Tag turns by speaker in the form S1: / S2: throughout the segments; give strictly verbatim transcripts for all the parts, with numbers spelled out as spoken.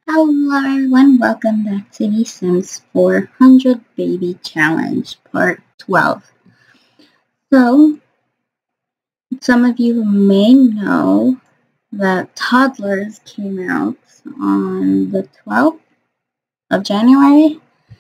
S1: Hello everyone, welcome back to the Sims four hundred Baby Challenge Part twelve. So, some of you may know that Toddlers came out on the twelfth of January,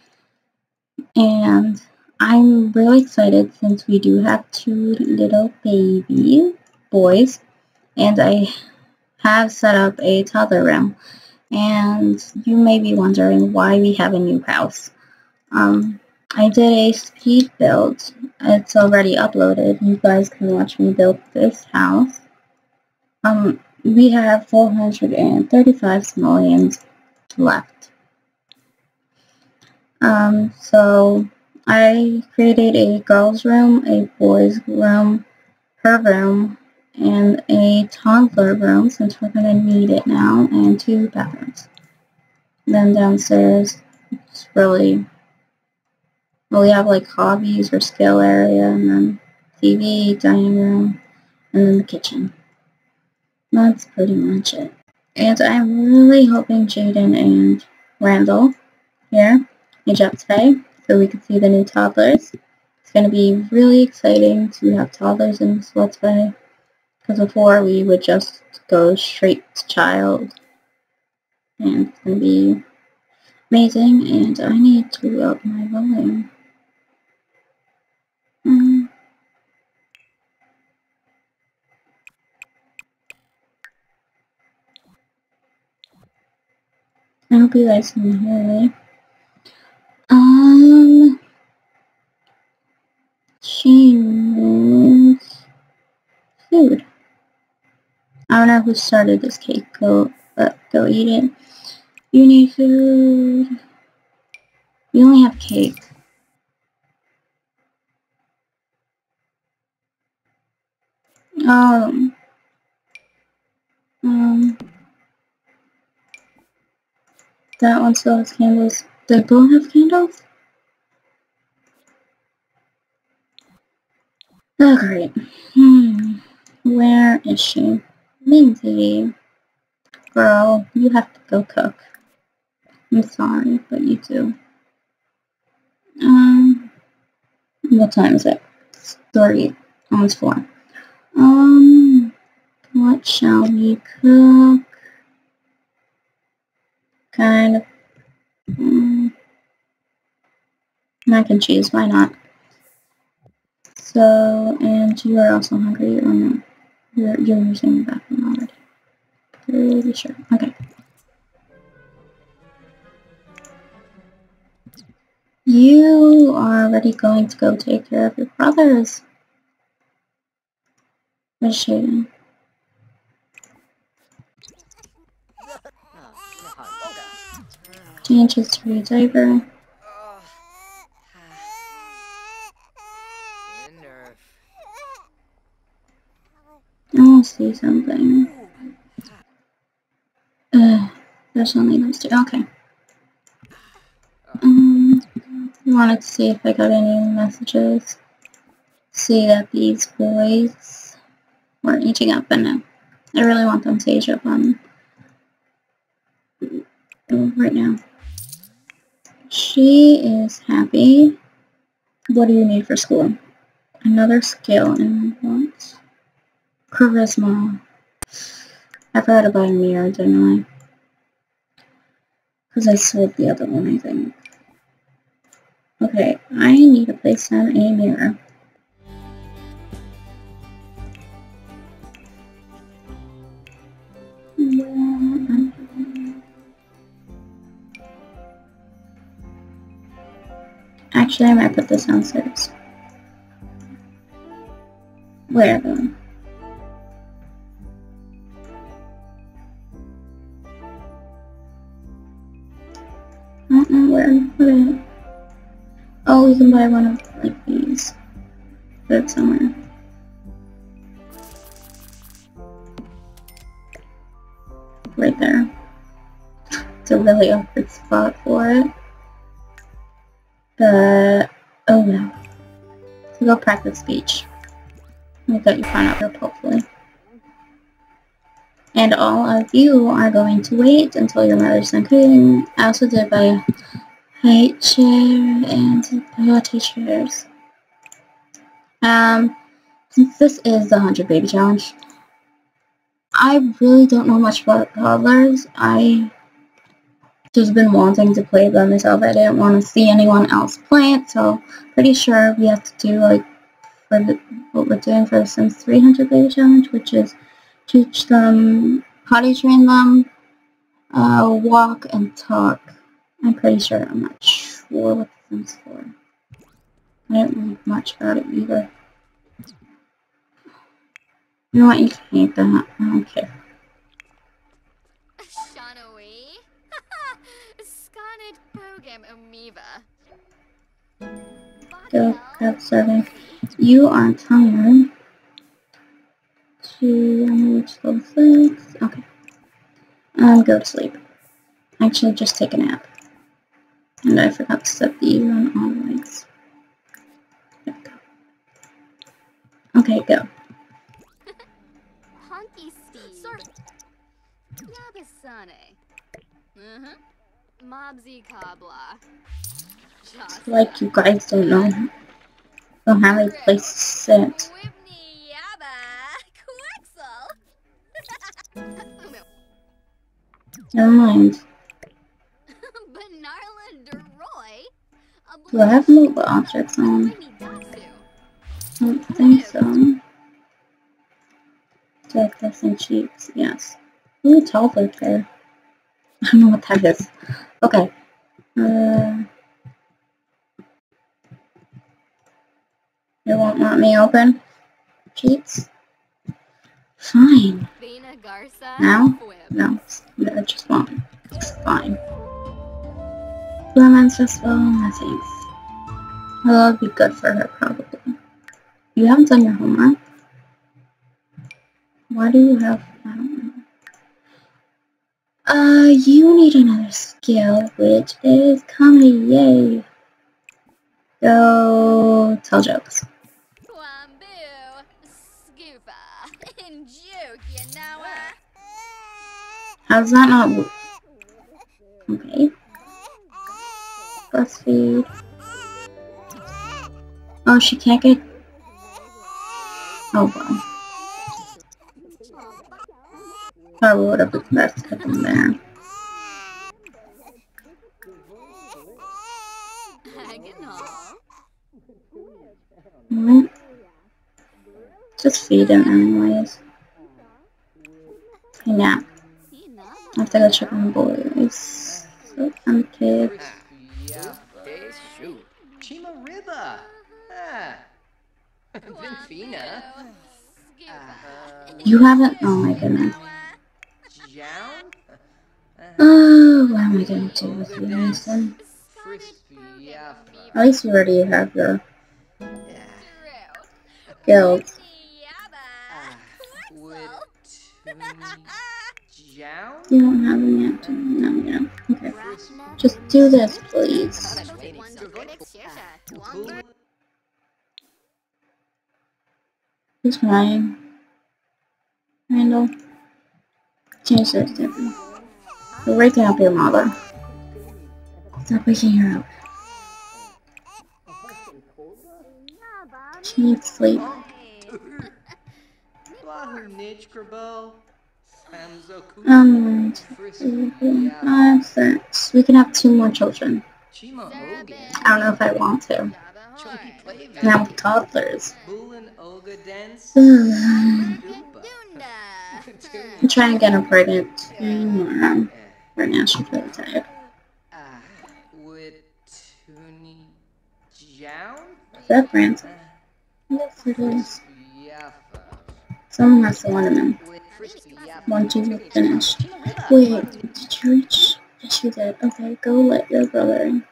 S1: and I'm really excited since we do have two little baby boys, and I have set up a toddler room. And you may be wondering why we have a new house. Um, I did a speed build. It's already uploaded. You guys can watch me build this house. Um, we have four hundred thirty-five simoleons left. Um, so I created a girl's room, a boy's room, her room, and a toddler room since we're going to need it now, and two bathrooms. Then downstairs, it's really, well, we have like hobbies or skill area, and then T V, dining room, and then the kitchen. That's pretty much it. And I'm really hoping Jaden and Randall here age up today so we can see the new toddlers. It's going to be really exciting to have toddlers in this Let's Play, because before we would just go straight to child, and it's going to be amazing. And I need to up my volume. Um, I hope you guys can hear me. Um, she needs food. I don't know who started this cake, go, but go eat it. You need food. You only have cake. Um, um, that one still has candles. They both have candles? Oh, great. Hmm, where is she? Mindy. Girl, you have to go cook. I'm sorry, but you do. Um, what time is it? It's three, almost four. Um, what shall we cook? Kind of, um, mac and cheese, why not? So, and you are also hungry, or no? You're, you're using the bathroom already. Pretty sure. Okay. You are already going to go take care of your brothers. Where's Shaden? Change his to a diaper. I want to see something. Ugh, there's only those two. Okay. Um, I wanted to see if I got any messages. See that these boys were eating up, and no. I really want them to age up on right now. She is happy. What do you need for school? Another skill and what? Charisma. I forgot to buy a mirror, didn't I? Because I sold the other one, I think. Okay, I need to place down a mirror. Actually, I might put this downstairs. Where though? I don't know where. Where? Oh, we can buy one of like these. Put it somewhere. Right there. It's a really awkward spot for it. But oh no. So go practice speech. I got you found out here, hopefully. And all of you are going to wait until your mother's done cooking. I also did by height chair and party chairs. Um, since this is the one hundred Baby Challenge, I really don't know much about toddlers. I just been wanting to play by myself. I didn't want to see anyone else play it, so pretty sure we have to do like for the, what we're doing for the Sims three hundred Baby Challenge, which is teach them, potty train them, uh, walk and talk. I'm pretty sure. I'm not sure what the Sims for. I don't know much about it either. You know what? You can hate that. I don't care. Go grab serving. You are tired. Two, I'm gonna reach level six. Okay. Um, go to sleep. Actually, just take a nap. And I forgot to set the run on lights. There we go. Okay, go. Like you guys don't know, don't have a place to sit. Never mind. Do I have mobile objects on? I don't think so. Like this and cheeks, yes. Ooh, toddler there. I don't know what that is. Okay. Uh, you won't let me open? Cheats? Fine. Now? No, no, just won't. It's fine. Romance Festival, no thanks. Well, that'll be good for her, probably. You haven't done your homework? Why do you have... I don't know. Uh, you need another skill, which is comedy, yay! Go tell jokes. How's that not work? Okay. Breastfeed. Oh, she can't get... Oh, well. Probably would have been best to put them there. Alright. Just feed him anyways. Okay, nap. I have to go check on the boys. So, I'm a kid. You haven't? Oh my goodness. Oh, what am I going to do with you, Mason? At least you already have your skills. You don't have them yet? No, you don't. Okay. Just do this, please. Who's crying? Randall? Change this different. You're waking up your mother. Stop waking her up. She needs sleep. Um, five, six. We can have two more children. I don't know if I want to. Now with toddlers. I'm trying to get her pregnant tomorrow. Right now she's really tired. Is that Branson? Yes, it is. Someone has to let him in. One, two, finished. Wait, did you reach? Yes, you did. Okay, go let your brother in.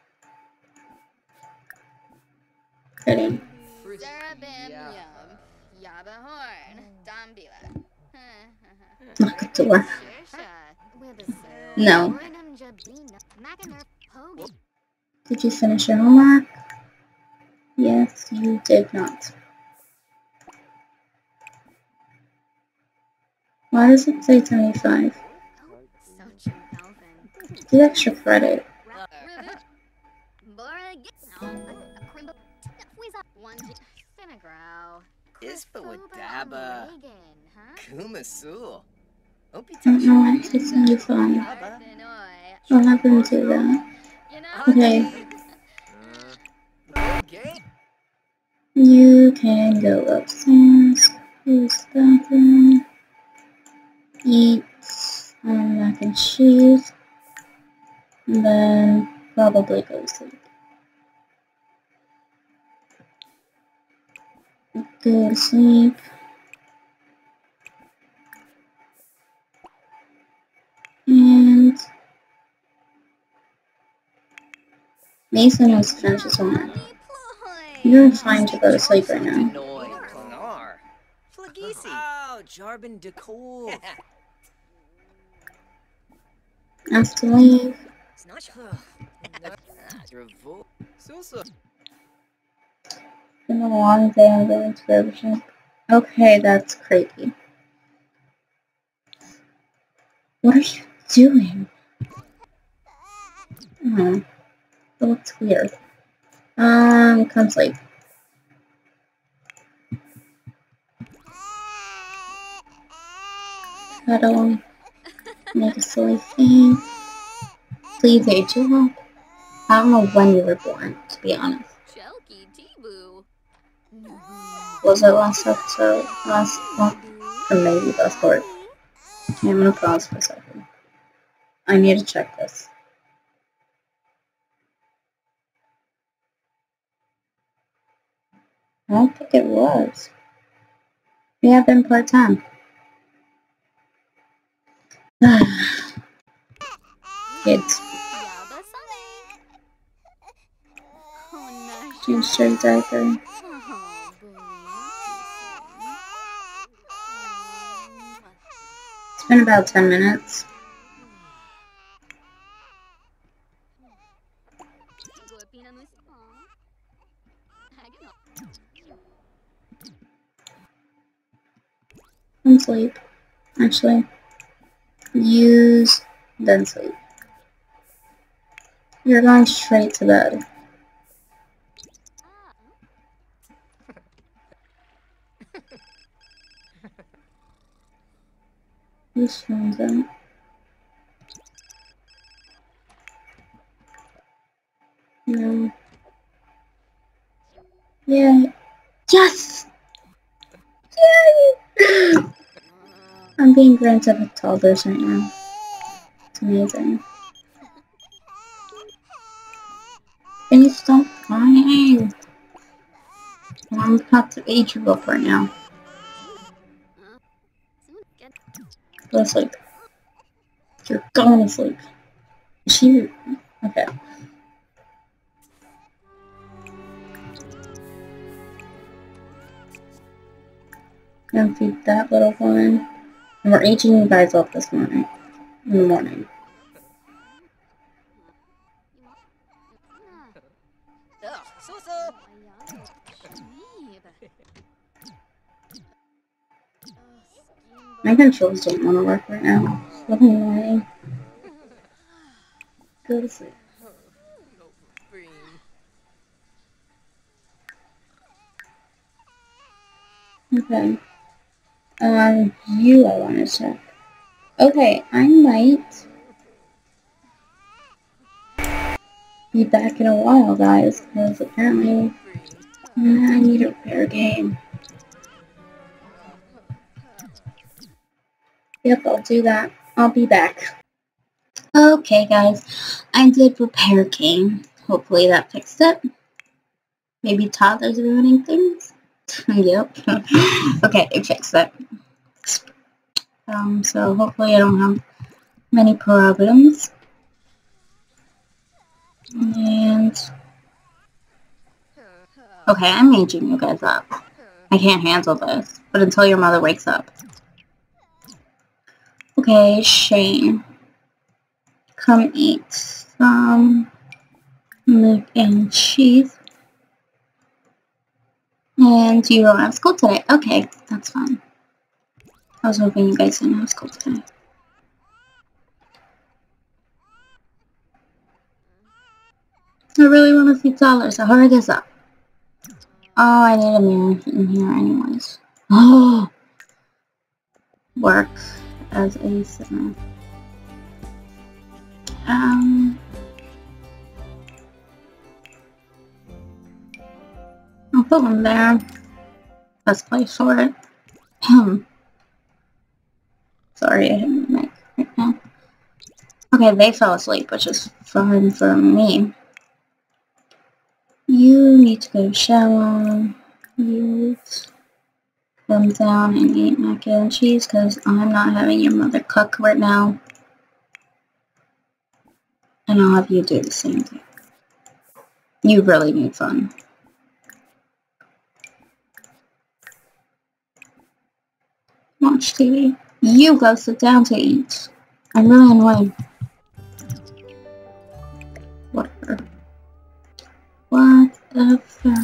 S1: Ready? Lock the door. No. Did you finish your homework? Yes, you did not. Why does it say seventy-five? Do extra credit. I don't know why it says seventy-five. What happened to that? Okay. You can go upstairs, use the bathroom, eat um, mac and cheese, and then probably go to sleep. Go to sleep. And Mason wants to finish his homework. You're fine to go to sleep right now. Ask to leave. It's been a long day. I'm going to everything. Okay, that's creepy. What are you doing? Oh, that looks weird. Um, come sleep. Cuddle. Make a silly face. Please age you up. I don't know when you were born, to be honest. Was it last episode? Last month? Or maybe last part? Okay, I'm gonna pause for a second. I need to check this. I don't think it was. We have been part-time. Kids. Change your diaper. It's been about ten minutes. And sleep. Actually, use, then sleep. You're going straight to bed. Whose phone's out? No. Yeah. Yes! Yay! I'm being granted with Toddlers right now. It's amazing. Can you stop crying? I'm about to age you up right now. Go to sleep. You're going to sleep. Is she... Okay. Gonna feed that little one. And we're aging you guys up this morning. In the morning. My controls don't want to work right now. It's really annoying. Go to sleep. Okay. Um, you I want to check. Okay, I might be back in a while, guys, because apparently uh, I need a repair game. Yep, I'll do that. I'll be back. Okay, guys, I did repair game. Hopefully that fixed it. Maybe Toddlers ruining things. Yep. Okay, it fixed it. Um, so hopefully I don't have many problems. And okay, I'm aging you guys up. I can't handle this, but until your mother wakes up. Okay, Shane. Come eat some mac and cheese. And you don't have school today. Okay, that's fine. I was hoping you guys didn't have school today. I really want to see Toddlers, so hurry this up. Oh, I need a mirror in here anyways. Oh! Work as a singer. Um... I'll put one there. Best place for it. Sorry, I hit my mic right now. Okay, they fell asleep, which is fine for me. You need to go shower. You come down and eat mac and cheese because I'm not having your mother cook right now. And I'll have you do the same thing. You really need fun. Watch T V. You go sit down to eat. I'm really annoying. Whatever. Whatever.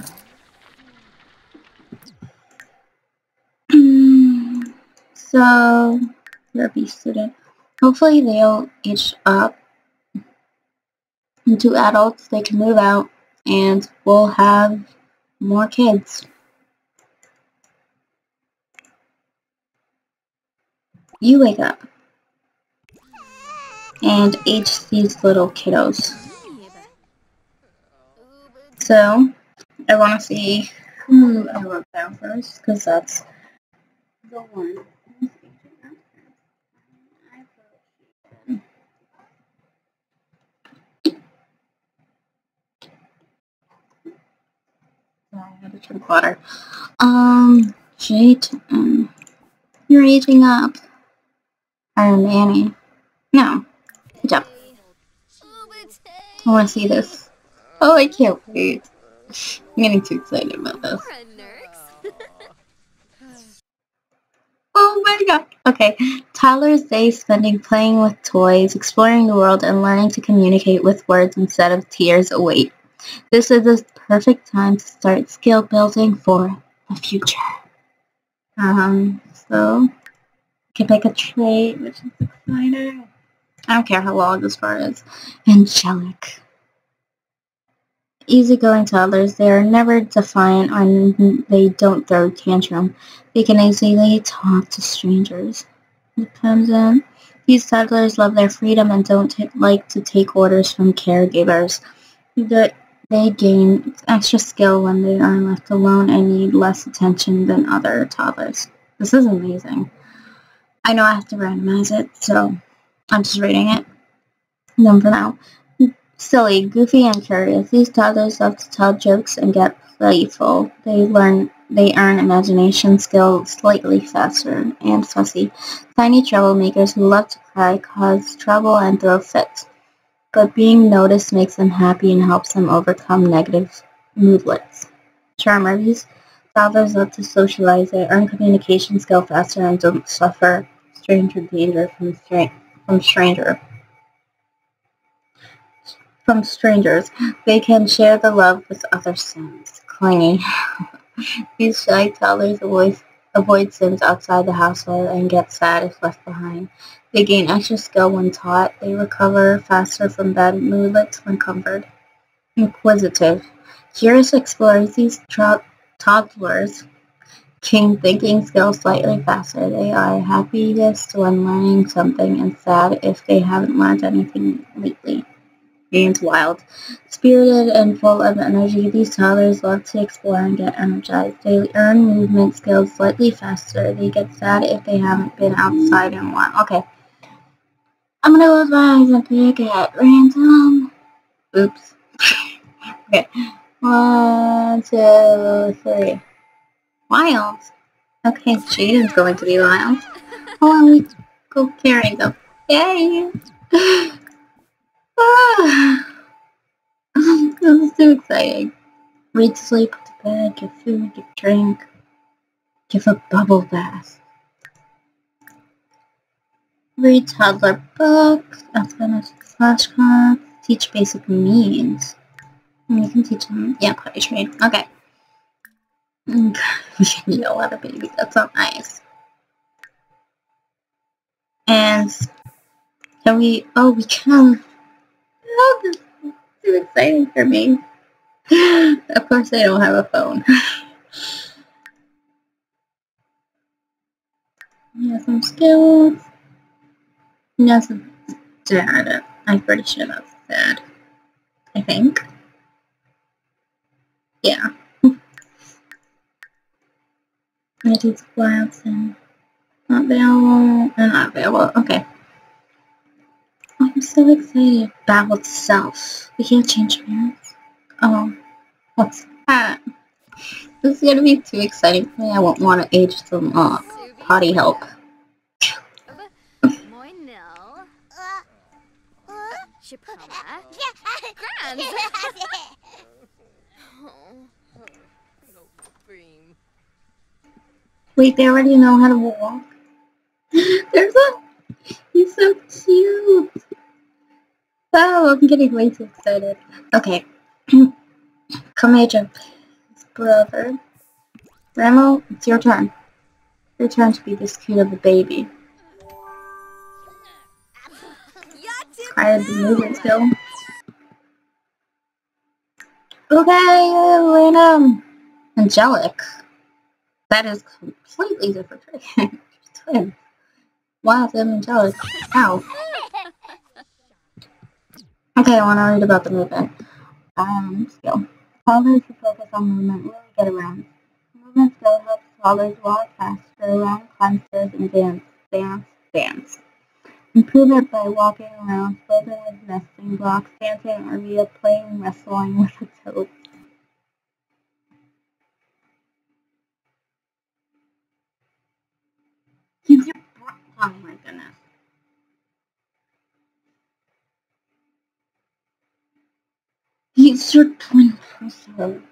S1: So, you're a B student. Hopefully they'll age up into adults. They can move out and we'll have more kids. You wake up and age these little kiddos. So, I want to see who I wrote down first, because that's the one. I had to drink water. Um, Jade, um, you're aging up. I'm Annie. No. Good job. I want to see this. Oh, I can't wait. I'm getting too excited about this. Oh my god. Okay. Tyler's day spending playing with toys, exploring the world, and learning to communicate with words instead of tears await. This is the perfect time to start skill building for the future. Um, so, you can pick a trait, which is exciting. I don't care how long this part is. Angelic. Easygoing toddlers, they are never defiant and they don't throw tantrum. They can easily talk to strangers. Dependent. These toddlers love their freedom and don't like to take orders from caregivers. They, they gain extra skill when they are left alone and need less attention than other toddlers. This is amazing. I know I have to randomize it, so I'm just reading it. Then for now. Silly, goofy, and curious. These toddlers love to tell jokes and get playful. They learn, they earn imagination skills slightly faster and fussy. Tiny troublemakers who love to cry, cause trouble, and throw fits. But being noticed makes them happy and helps them overcome negative moodlets. Charmer. These toddlers love to socialize. They earn communication skill faster and don't suffer stranger danger from stra- from stranger. From strangers. They can share the love with other Sims. Clingy. These shy toddlers avoid, avoid Sims outside the household and get sad if left behind. They gain extra skill when taught. They recover faster from bad moodlets when comforted. Inquisitive. Curious explorers. These tro- toddlers gain thinking skills slightly faster. They are happiest when learning something and sad if they haven't learned anything lately. And wild. Spirited and full of energy, these toddlers love to explore and get energized. They earn movement skills slightly faster. They get sad if they haven't been outside in a while. Okay. I'm gonna close my eyes and pick at random. Oops. Okay. One, two, three. Wild. Okay, Jaden's going to be wild. Oh, let me go carry them. Yay! This is too exciting. Read to sleep, put to bed, give food, give drink, give a bubble bath. Read toddler books, explanation flashcards, teach basic means. And you can teach them, yeah, potty train. Okay. We can yell at a baby, that's not nice. And can we, oh, we can, oh, this is too exciting for me. Of course I don't have a phone. He has some skills. He has a dad. I'm pretty sure that's dad. I think. Yeah. I do labs and not available and not available. Okay. I'm so excited. Battle itself. We can't change parents. Oh. What's that? This is gonna be too exciting for me. I won't want to age them up. Potty help. Wait, they already know how to walk. There's a... He's so cute. Oh, I'm getting way too excited. Okay. Come age up. His brother. Ramo, it's your turn. Your turn to be this cute of a baby. Acquired the movement skill. Okay, random. Angelic. That is completely different. Twins. Wow, them angelic. Ow. Okay, I want to read about the movement. Um, skill. Toddlers who focus on movement really get around. Movement skill helps toddlers walk faster around, climb stairs, and dance, dance, dance. Improve it by walking around, building with nesting blocks, dancing, or via playing wrestling with a toad. Keep your butt. Oh my goodness. He's your twin person.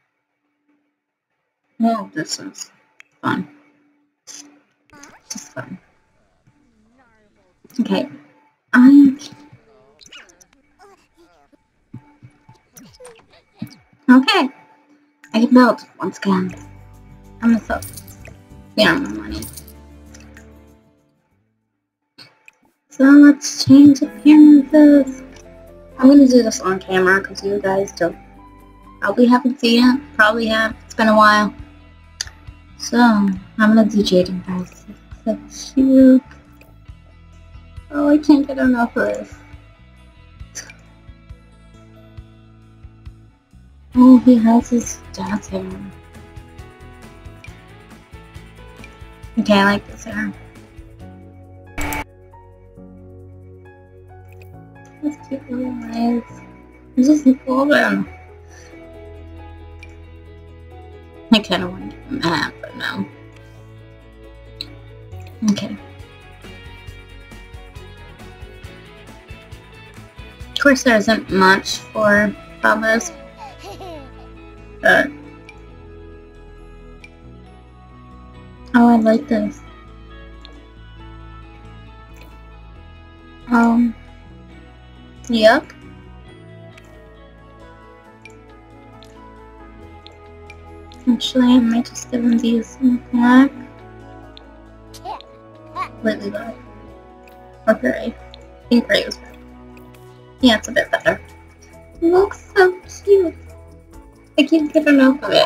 S1: No, this is fun. Just fun. Okay. I'm... Okay. I can build once again. I'm gonna sell. Yeah, my money. So let's change appearances. I'm gonna do this on camera because you guys don't probably haven't seen it. Probably have. It's been a while. So I'm gonna do Jaden first. It's so cute. Oh, I can't get enough of this. Oh, he has his dad's hair. Okay, I like this hair. That's cute little eyes. I'm just love them. I kinda want to give him that, but no. Okay. Of course there isn't much for Toddlers. But oh, I like this. Um Yep. Actually, I might just give him these in the black. Completely black. Or gray. I think gray was better. Yeah, it's a bit better. It looks so cute. I can't get enough of it.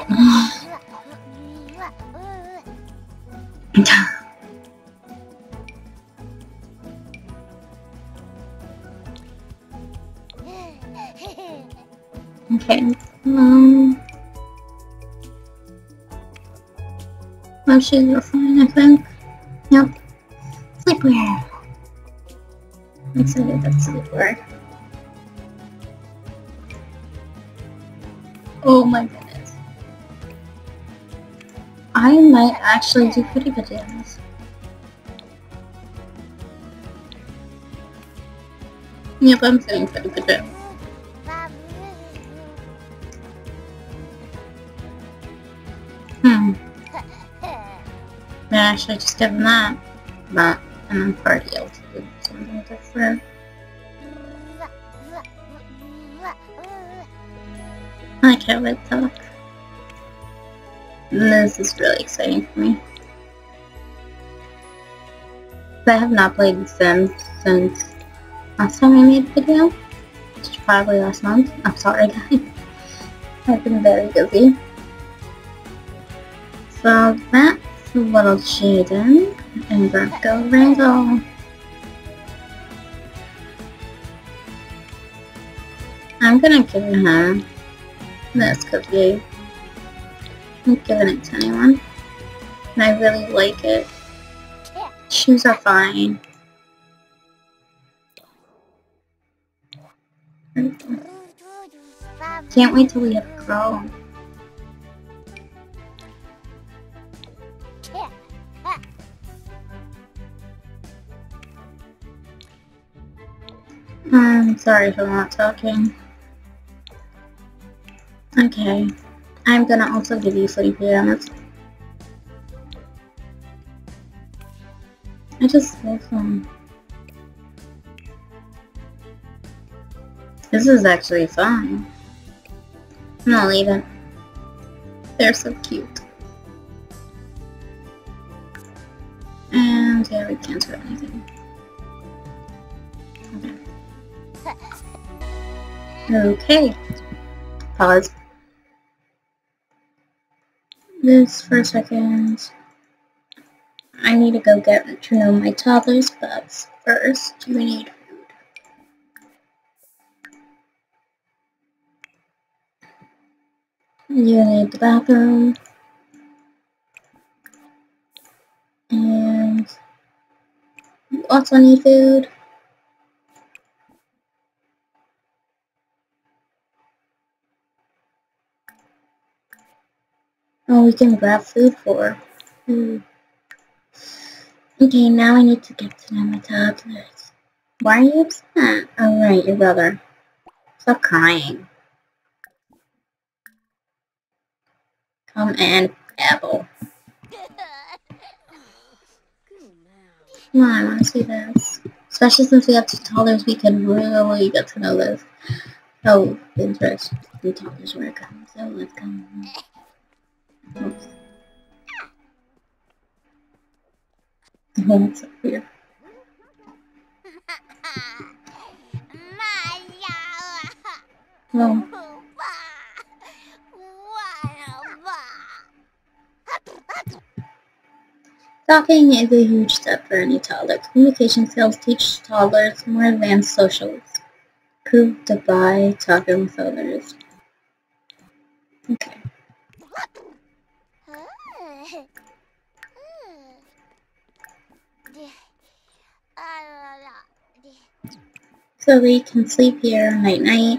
S1: Okay, um... my shoes are fine, I think. Yep. Sleepwear. I'm excited that's sleepwear. Oh my goodness. I might actually do footy pajamas. Yep, I'm doing footy pajamas. Hmm. I actually just give him that. But, and then party else to do something different. I can't wait to talk. This is really exciting for me. I have not played The Sims since last time I made a video, which is probably last month. I'm sorry guys. I've been very busy. So that's little Jaden and Virgo Randall. I'm gonna give him this cookie. I'm giving it to anyone. And I really like it. Shoes are fine. Can't wait till we have a girl. I'm sorry for not talking. Okay. I'm gonna also give you footy pajamas. I just love them. This is actually fun. I'm gonna leave it. They're so cute. And yeah, we can't do anything. Okay. Okay. Pause. This for a second. I need to go get to know my toddlers, but first we need food. You need the bathroom. And you also need food. Oh, we can grab food for. Food. Okay, now I need to get to know my toddlers. Why are you upset? Oh, right, your brother. Stop crying. Come and babble. Come on, I want to see this. Especially since we have two toddlers, we can really get to know this. How interesting the toddlers work. So let's go. Oops. Oh, that's so weird. Oh. Talking is a huge step for any toddler. Communication skills teach toddlers more advanced social skills. Proved by talking with others. Okay. So they can sleep here night night.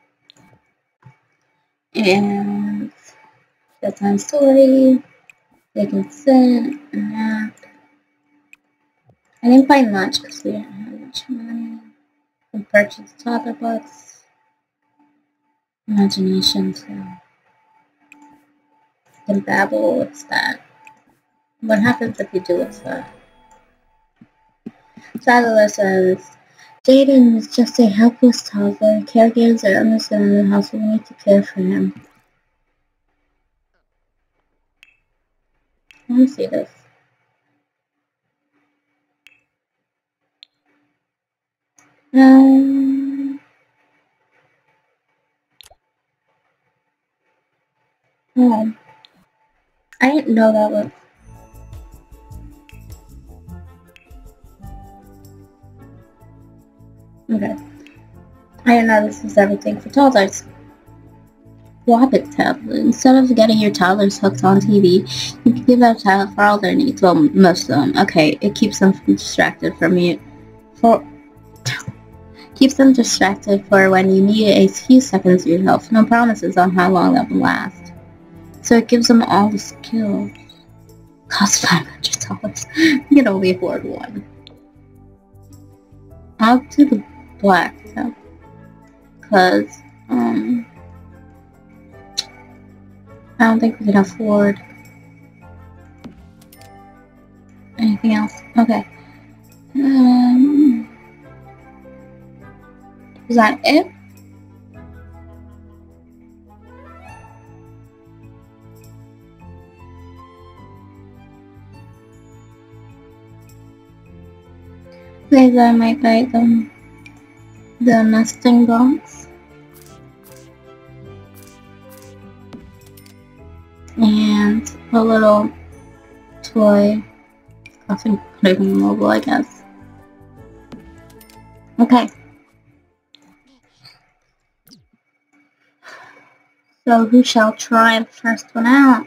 S1: And bedtime story. They can sit and nap. I didn't buy much because we didn't have much money. We purchased toddler books. Imagination, so you can babble. What's that? What happens if you do what's that? Toddler says, Jaden is just a helpless toddler. Caregivers are understanding the house. We need to care for him. I want to see this. Um. Oh. I didn't know that was. Okay. I didn't know this was everything for toddlers. Wabbit tablet. Instead of getting your toddlers hooked on T V, you can give that tablet for all their needs. Well, most of them. Okay, it keeps them distracted from you. For keeps them distracted for when you need a few seconds of your help. No promises on how long that will last. So it gives them all the skills. Costs five hundred dollars. You can only afford one. I'll do the black tab. Because, um... I don't think we can afford anything else. Okay. Um, is that it? These I might buy them. The nesting box. And a little toy. Nothing putting mobile, I guess. Okay. So who shall try the first one out?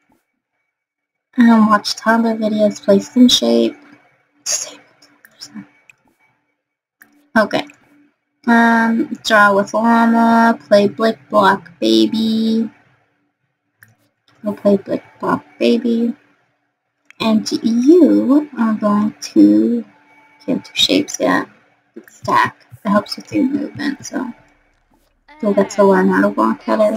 S1: And watch toddler videos, place in shape. Okay. Um, draw with llama, play Blick Block Baby. We'll play Blick Block Baby. And you are going to get two shapes yet. Stack. It helps with your movement, so you'll get to learn how to walk better.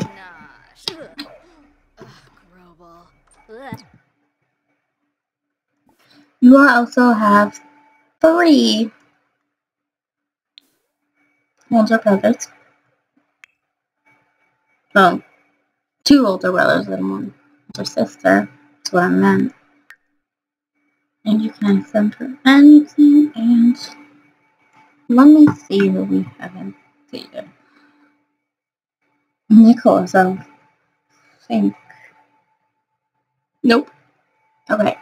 S1: You will also have three older brothers. Well, two older brothers and one older sister. That's what I meant. And you can send her anything, and let me see who we haven't dated. Nicholas, I think. Nope. Okay.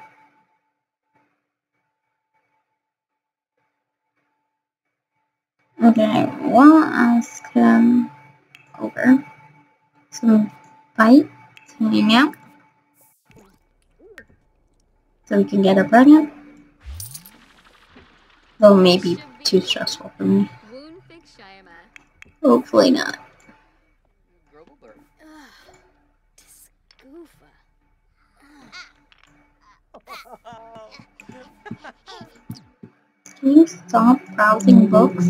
S1: Okay, we'll ask him over some fight to hang out so we can get her pregnant. Though maybe too stressful for me. Hopefully not. Can you stop browsing books?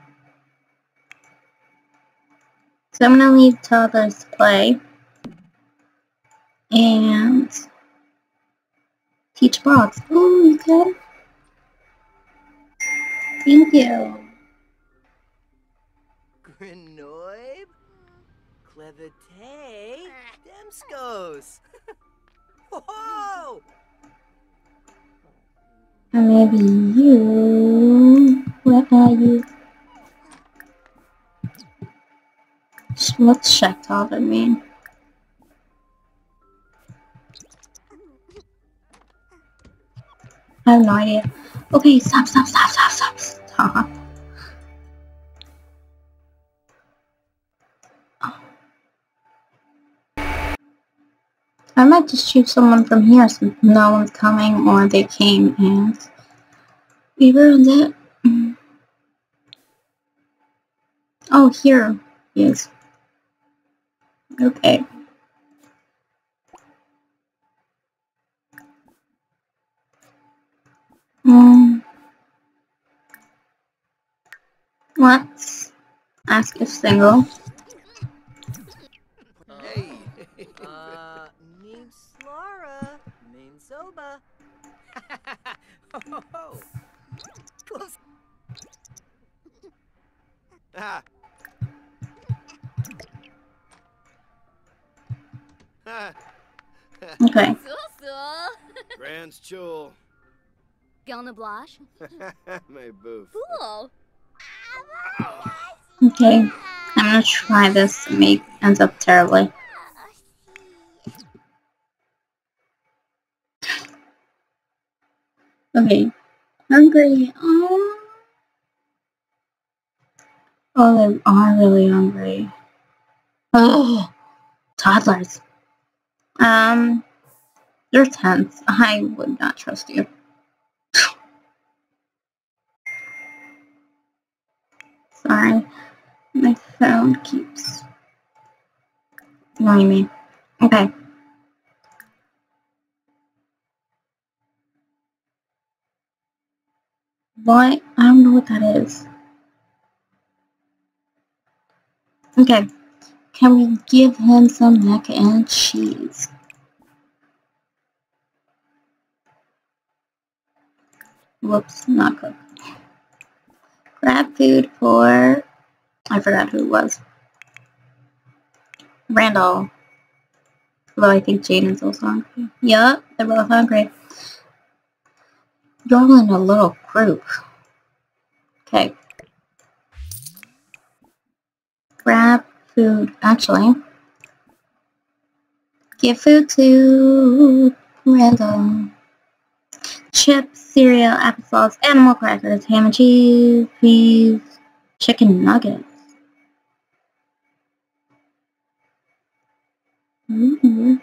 S1: So I'm gonna leave Toddlers to play and teach blocks. Oh, you can? Thank you.
S2: Grinoib? Clevite? Demskos! Whoa!
S1: And maybe you. Where are you? What's Shaktov mean? I have no idea. Okay, stop, stop, stop, stop, stop, stop. I might just shoot someone from here since no one's coming, or they came and we ruined it. Oh, here he is. Okay. Um, let's ask if single.
S2: Hey! uh, name's Laura. Name's Soba. Ho ho! Close. Ah!
S1: Okay.
S3: Grand's chul.
S4: Gonna blush?
S3: My boof.
S4: Cool.
S1: Okay. I'm gonna try this and make ends up terribly. Okay. Hungry. Oh. Oh, they are really hungry. Oh, toddlers. Um, you're tense. I would not trust you. Sorry, my phone keeps annoying me. Okay. What? I don't know what that is. Okay. Can we give him some mac and cheese? Whoops, not cooked. Grab food for... I forgot who it was. Randall. Although I think Jaden's also hungry. Yup, they're both hungry. You're all in a little group. Okay. Grab food. Actually, give food to Randall. Chips, cereal, applesauce, animal crackers, ham and cheese, peas, chicken nuggets. Mm-hmm.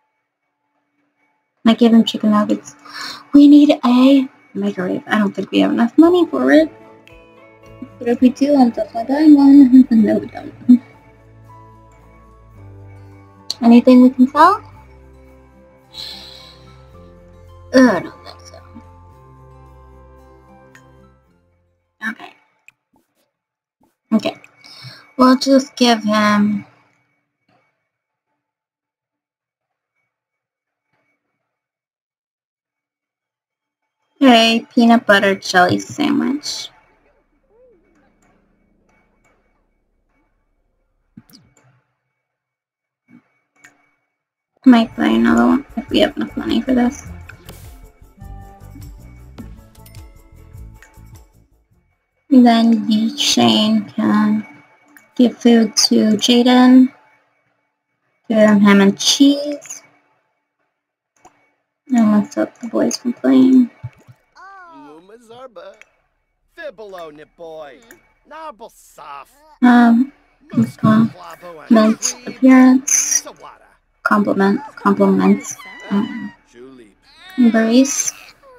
S1: I give him chicken nuggets. We need a microwave. I don't think we have enough money for it. But if we do, I'm definitely buying one. No, we don't. Anything we can sell? Uh, I don't think so. Okay. Okay. We'll just give him a peanut butter jelly sandwich. Might buy another one if we have enough money for this. And then the Shane can give food to Jaden. Give him ham and cheese. And let's stop the boys from playing.
S3: Muma Zarba. Fibolo, ne boy. Narble soft.
S1: Um, compliment appearance. Compliment, compliments. Um, embrace.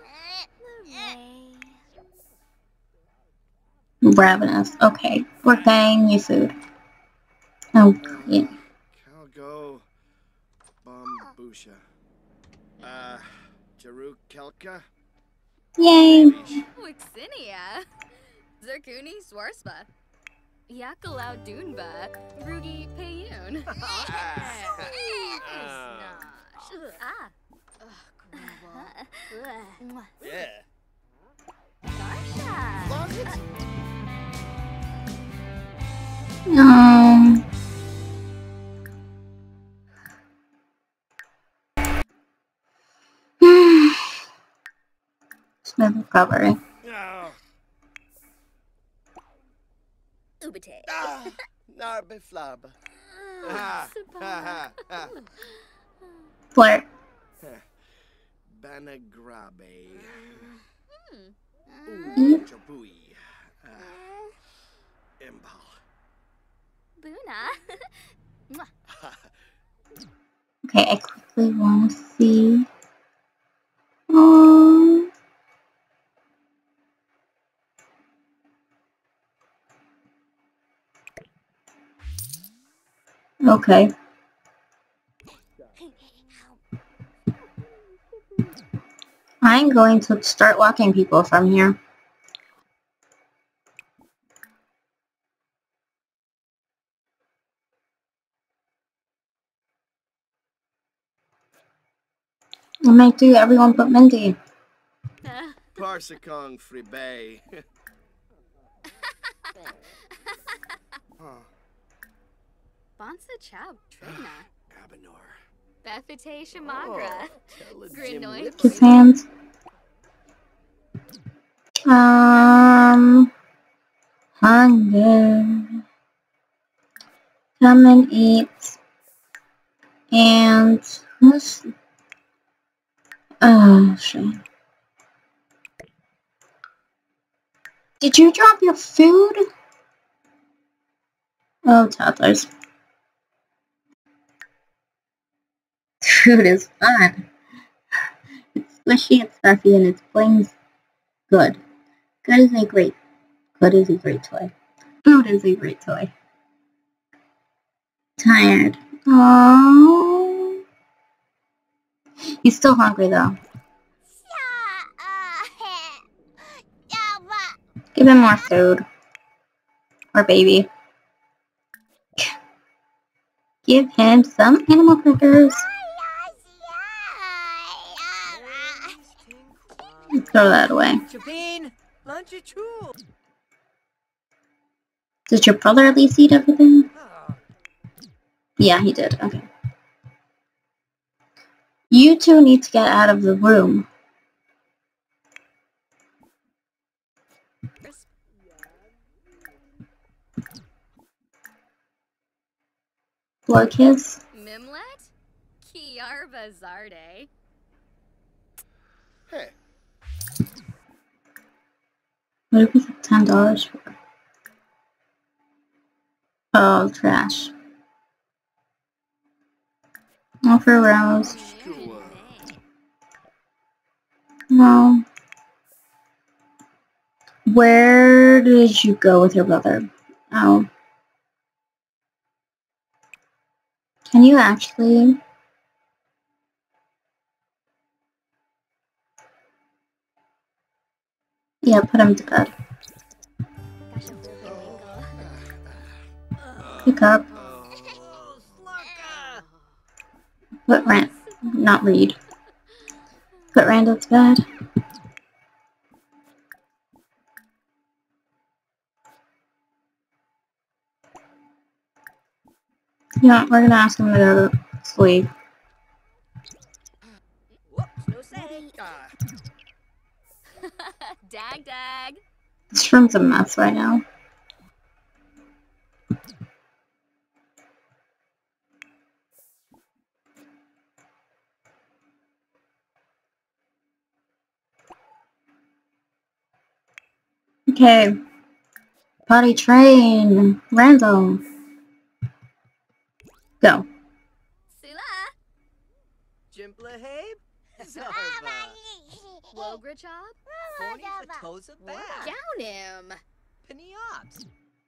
S1: Ravenous. Okay, we're paying you food. Oh, yeah.
S3: Calgo. Bombusha. Uh, Jaruk Kelka.
S1: Yay!
S4: Wixinia. Zerkuni Swarspa. Yakalau Dunba. Rugi Payun. Ah.
S3: Yeah.
S4: Darsha.
S1: Um. Smooth recovery.
S3: Oh.
S4: Ubate.
S3: Ah. Narbe flab. Ah. Ha ha.
S1: Flirt.
S3: Banagrabe.
S1: Mm.
S3: Jabui. Impal.
S4: Buna.
S1: Okay, I quickly want to see. Um. Okay. I'm going to start locking people from here. I might do everyone but Mindy.
S3: Parsakong Fribe.
S4: Bonsa Chow Trigna.
S3: Abanor.
S4: Bethite Shamagra. Grinoid.
S1: Kiss hands. Um. Hunger. Come and eat. And who's oh shit. Did you drop your food? Oh, toddlers. Food is fun. It's squishy, it's stuffy, and it's plain good. Good is a great good is a great toy. Food is a great toy. Tired. Aww. He's still hungry though. Give him more food. Or baby. Give him some animal crackers. Throw that away. Did your brother at least eat everything? Yeah, he did. Okay. You two need to get out of the room. What kiss?
S4: Mimlet? Kiarva Zarde.
S3: Hey.
S1: What did we get ten dollars for? Oh, trash. Oh, for Rose. Well, where did you go with your brother? Oh. Can you actually? Yeah, put him to bed. Pick up. Put Rand, not Reed. Put Randall to bed. Yeah, we're gonna ask him to go to sleep.
S2: Whoops, no say.
S4: Dag dag.
S1: This room's a mess right now. Okay. Potty train. Randall. Go.
S4: Sula.
S2: Jimplahabe? Zarva.
S4: Wograchop.
S2: Phony Fatoza Bag.
S4: Gownim.
S2: Peniops.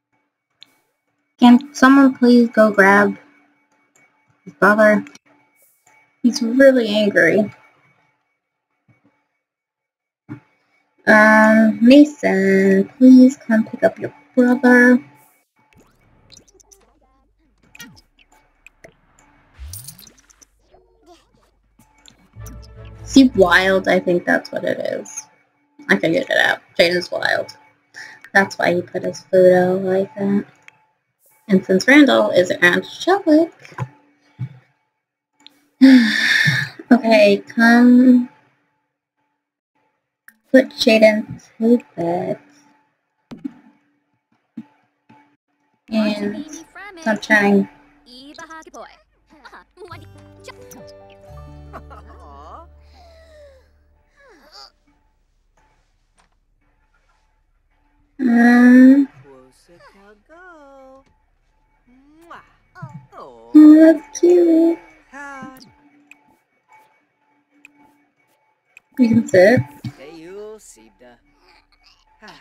S1: Can someone please go grab his brother? He's really angry. Um, Mason, please come pick up your brother. Is he wild? I think that's what it is. I figured it out. Jaden's wild. That's why he put his food out like that. And since Randall is angelic... Okay, come... Put Jaden to bed. And stop chatting.
S2: Aw.
S1: Um,
S2: Wosikago. Mwah.
S1: oh,
S2: Oh.
S1: that's cute.
S2: Ah.
S1: You can sit.
S2: Hey, you, Sibda. Ah.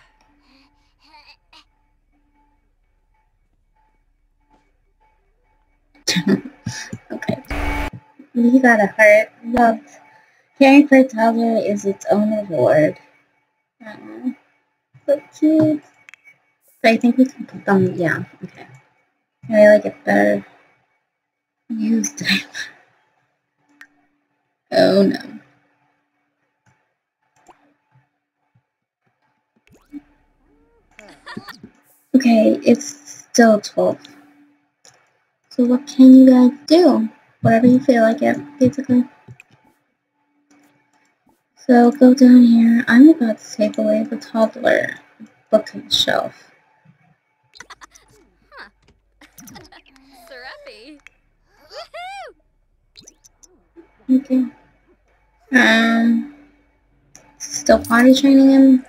S1: Okay. You got a heart. Love. Caring for a toddler is its own reward. Aww. So cute. But I think we can put them, yeah, okay. I like it better. Use time. Oh no. Okay, it's still twelve. So what can you guys do? Whatever you feel like it, basically. So go down here. I'm about to take away the toddler bookshelf.
S4: Huh. Serapi. Woohoo!
S1: Okay. Um, still potty training him?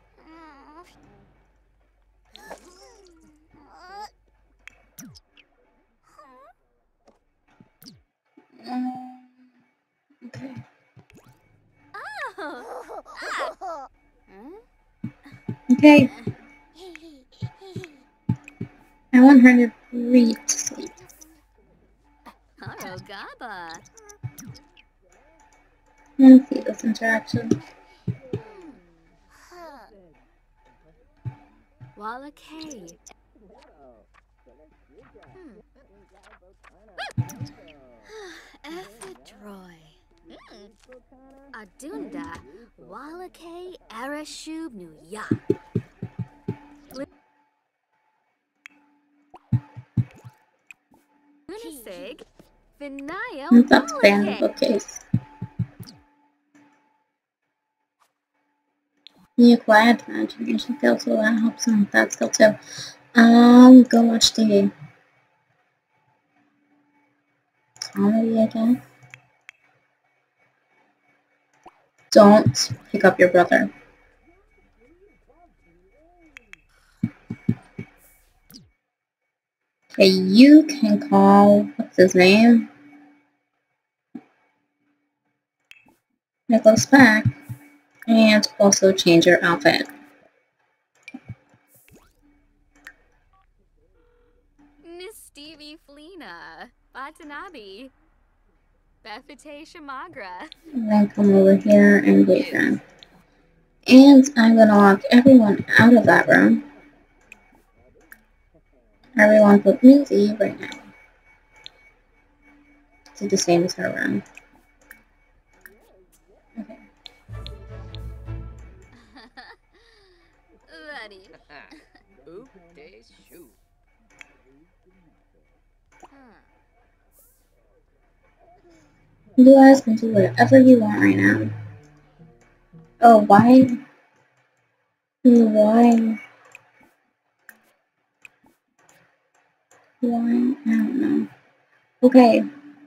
S1: Um, okay.
S4: Oh. Ah. Hmm?
S1: Okay. I want her to read to sleep.
S4: Harogaba.
S1: I want to see this interaction.
S4: Walla K. Ephedroy. Adunda. Walla K. Arashub Nu Ya. Unisig. Vinaya.
S1: I'm about to ban the bookcase. You acquired imagination skills, so that helps him with that skill too. Um, go watch T V. comedy, I guess. Don't pick up your brother. Okay, you can call, what's his name? Nicholas back. And also change your outfit.
S4: Miss Stevie Flina. Watanabe. Befite Shamagra.
S1: And then come over here and wait them. And I'm gonna lock everyone out of that room. Everyone but Missy right now. Do the same as her room. Okay.
S4: Buddy.
S2: Oop, they shoot.
S1: You guys can do whatever you want right now. Oh, why? Why? Why? I don't know. Okay.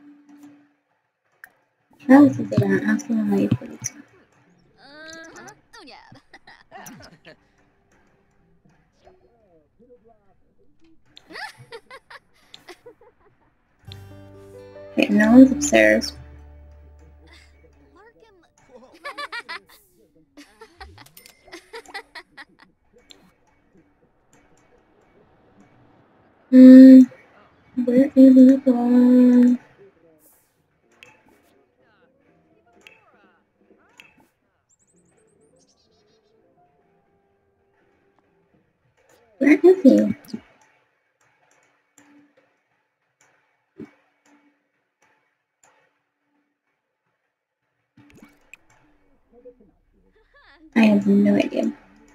S1: Travis is there. Ask him how you put it.
S4: Uh-huh. Oh, yeah.
S1: Okay, no one's upstairs. Hmm. Where is the bar? Where is he? I have no idea.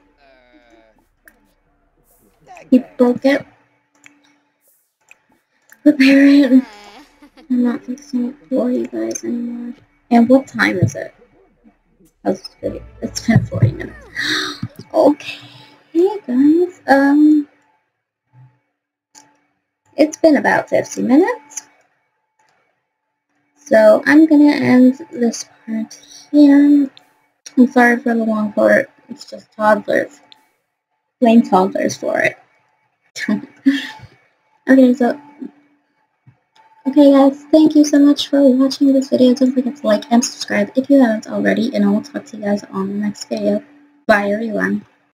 S1: He broke it. Repair it. I'm not fixing it for you guys anymore. And what time is it? It's been forty minutes. Okay, guys. Um, it's been about fifty minutes. So I'm gonna end this part here. I'm sorry for the long part. It's just toddlers. Blame toddlers for it. Okay, so okay guys, thank you so much for watching this video. Don't forget to like and subscribe if you haven't already, and I will talk to you guys on the next video. Bye everyone.